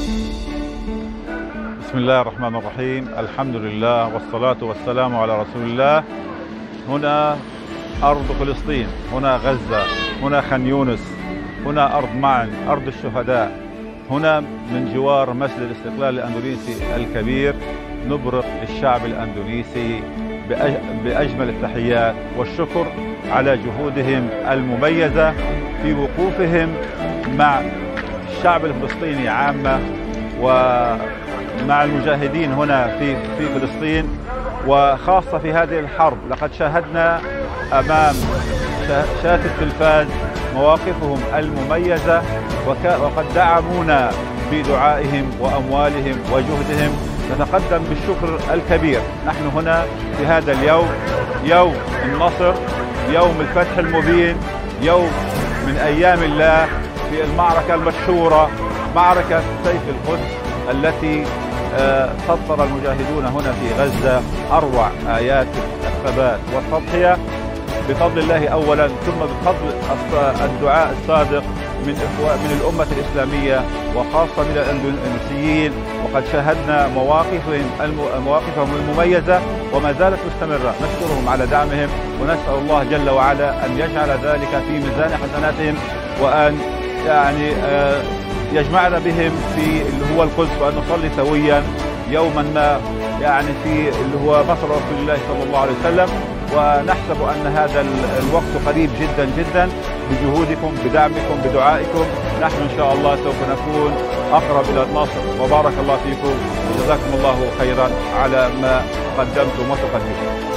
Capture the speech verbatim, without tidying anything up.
بسم الله الرحمن الرحيم. الحمد لله والصلاة والسلام على رسول الله. هنا أرض فلسطين، هنا غزة، هنا خان يونس، هنا أرض معن، أرض الشهداء. هنا من جوار مسجد الاستقلال الأندونيسي الكبير نبرق للشعب الأندونيسي بأجمل التحيات والشكر على جهودهم المميزة في وقوفهم مع الشعب الفلسطيني عامة ومع المجاهدين هنا في في فلسطين، وخاصة في هذه الحرب. لقد شاهدنا أمام شاشة التلفاز مواقفهم المميزة، وقد دعمونا بدعائهم وأموالهم وجهدهم. نتقدم بالشكر الكبير. نحن هنا في هذا اليوم، يوم النصر، يوم الفتح المبين، يوم من أيام الله في المعركة المشهورة، معركة سيف القدس، التي سطر المجاهدون هنا في غزة أروع آيات الثبات والتضحية بفضل الله أولا، ثم بفضل الدعاء الصادق من من الأمة الإسلامية وخاصة من الأندونيسيين. وقد شاهدنا مواقفهم مواقفهم المميزة وما زالت مستمرة. نشكرهم على دعمهم، ونسأل الله جل وعلا أن يجعل ذلك في ميزان حسناتهم، وأن يعني يجمعنا بهم في اللي هو القدس، وأن نصلي سويا يوما ما يعني في اللي هو مصر رسول الله صلى الله عليه وسلم. ونحسب أن هذا الوقت قريب جدا جدا بجهودكم، بدعمكم، بدعائكم. نحن إن شاء الله سوف نكون أقرب إلى النصر. وبارك الله فيكم، وجزاكم الله خيرا على ما قدمتم وتقدمتم.